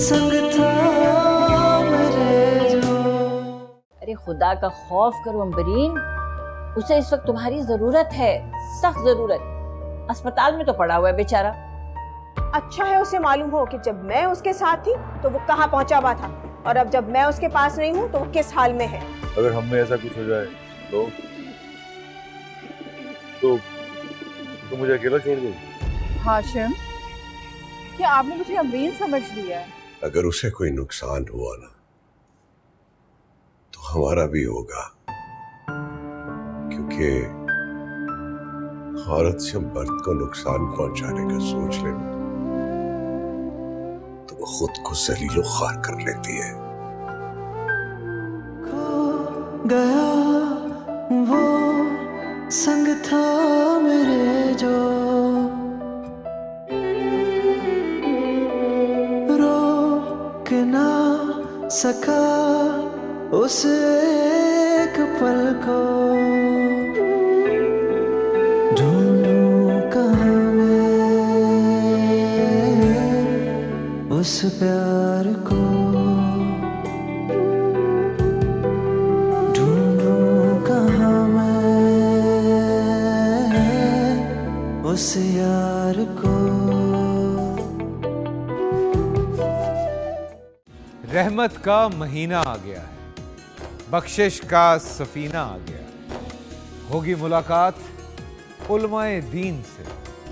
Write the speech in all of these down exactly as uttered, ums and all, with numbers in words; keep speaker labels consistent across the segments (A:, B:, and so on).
A: संग था मेरे जो।
B: अरे खुदा का खौफ करो अम्बरीन, उसे इस वक्त तुम्हारी जरूरत है, सख्त जरूरत। अस्पताल में तो पड़ा हुआ है बेचारा।
C: अच्छा है उसे मालूम हो कि जब मैं उसके साथ थी तो वो कहाँ पहुंचा हुआ था, और अब जब मैं उसके पास नहीं हूँ तो वो किस हाल में है।
D: अगर हम में ऐसा कुछ हो जाए तो तो, तो मुझे अकेला छोड़ दो।
E: हाशिम, क्या आपने मुझे अम्बरीन समझ लिया है?
F: अगर उसे कोई नुकसान हुआ ना तो हमारा भी होगा, क्योंकि औरत से मर्द को नुकसान पहुंचाने का सोच ले तो वो खुद को जलीलो ख्वार कर लेती है।
A: खो गया वो संग था मेरे जो, रोक ना सका उस एक पल को, ढूंढूं कहाँ मैं उस प्यार को, ढूंढूं कहाँ मैं उस यार को।
G: रहमत का महीना आ गया है, बख्शिश का सफीना आ गया, होगी मुलाकात उलमाए दीन से,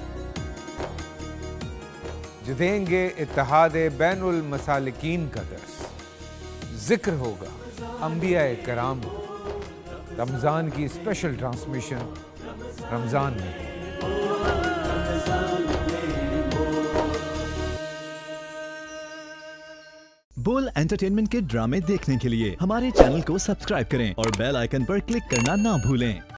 G: जो देंगे इत्तेहादे बैनुल मसालिकीन का दर्स। जिक्र होगा अंबियाए कराम, रमज़ान की स्पेशल ट्रांसमिशन रमज़ान में।
H: बोल एंटरटेनमेंट के ड्रामे देखने के लिए हमारे चैनल को सब्सक्राइब करें और बेल आइकन पर क्लिक करना ना भूलें।